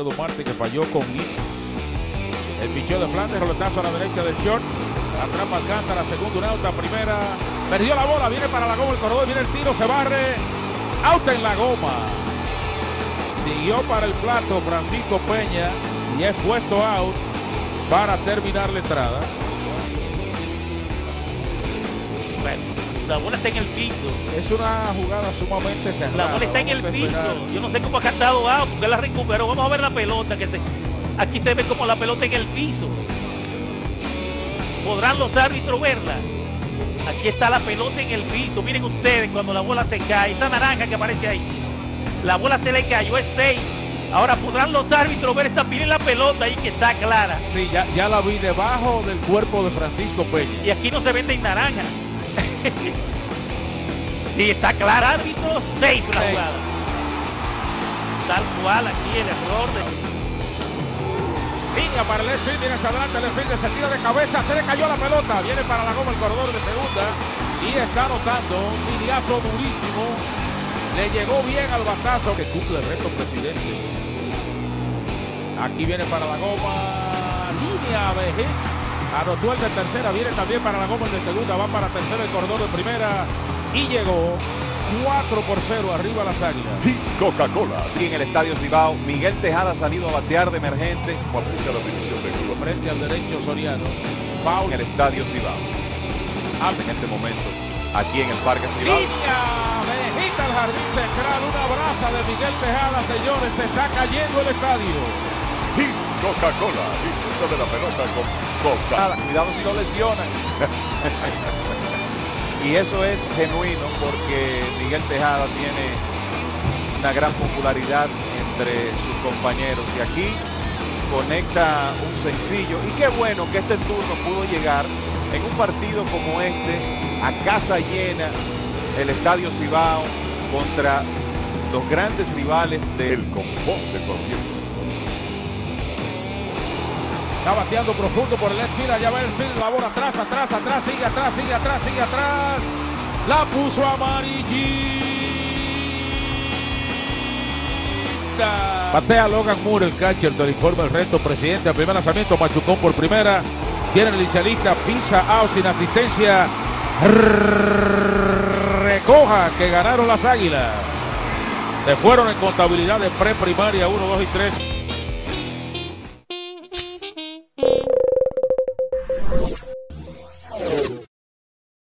Alfredo Marte, que falló con Lee. El picheo de Flandes, roletazo a la derecha del short. Atrapa Alcántara, segunda, una out, primera. Perdió la bola, viene para la goma el corredor, viene el tiro, se barre. Out en la goma. Siguió para el plato Francisco Peña y es puesto out para terminar la entrada. Bueno, la bola está en el piso. Es una jugada sumamente cerrada. La bola está en el piso. Yo no sé cómo ha cantado out, porque la recuperó. Vamos a ver la pelota. Aquí se ve como la pelota en el piso. ¿Podrán los árbitros verla? Aquí está la pelota en el piso. Miren ustedes cuando la bola se cae. Esa naranja que aparece ahí. La bola se le cayó, es 6. Ahora podrán los árbitros ver esta pila en la pelota ahí que está clara. Sí, ya la vi debajo del cuerpo de Francisco Peña. Y aquí no se vende en naranja. Sí, está clara, árbitro, 6 la jugada. Tal cual aquí el error de... Línea para el left field, viene hacia adelante el left field, se tira de cabeza, se le cayó la pelota, viene para la goma el corredor de segunda y está anotando un tiriazo durísimo. Le llegó bien al batazo que cumple el reto presidente. Aquí viene para la goma, línea de hit. Anotó el de tercera, viene también para la goma el de segunda, va para tercera el corredor de primera y llegó 4-0 arriba las Águilas. Y Coca-Cola. Aquí en el Estadio Cibao, Miguel Tejada ha salido a batear de emergente. Aplica la división de club. Frente al derecho Soriano. Foul. En el Estadio Cibao. En este momento, aquí en el Parque Cibao. Línea de hit al jardín central, una brasa de Miguel Tejada, señores, se está cayendo el estadio. Y Coca-Cola. Disfruta de la pelota con Coca. Cuidado si lo lesionan. Y eso es genuino porque Miguel Tejada tiene una gran popularidad entre sus compañeros. Y aquí conecta un sencillo. Y qué bueno que este turno pudo llegar en un partido como este, a casa llena, el Estadio Cibao, contra los grandes rivales del confort de corriente. Está bateando profundo por el left field, allá va el field, la bola atrás, sigue atrás. La puso amarillita. Batea Logan Moore, el catcher, te lo informa el reto presidente. Al primer lanzamiento, machucón por primera. Tiene el inicialista, pisa out sin asistencia. Recoja que ganaron las Águilas. Se fueron en contabilidad de preprimaria 1, 2 y 3.